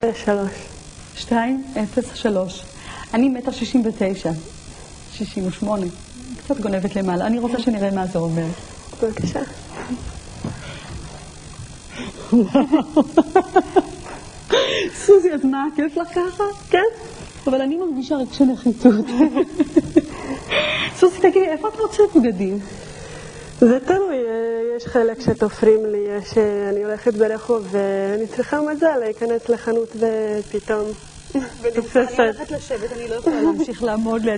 3. 2, 0, 3. אני 1.69 מטר. 68. קצת גונבת למעלה. אני רוצה שנראה מה זה אומר. בבקשה. סוזי, אז מה, כיף לך ככה? כן. אבל אני מרגישה רגשי נחיתות. סוזי, תגידי, איפה את רוצה בגדים? זה תלוי, יש חלק שתופרים לי, אני הולכת ברחוב ואני צריכה מזל להיכנס לחנות ופתאום אני הולכת לשבת, אני לא יכולה להמשיך לעמוד ליד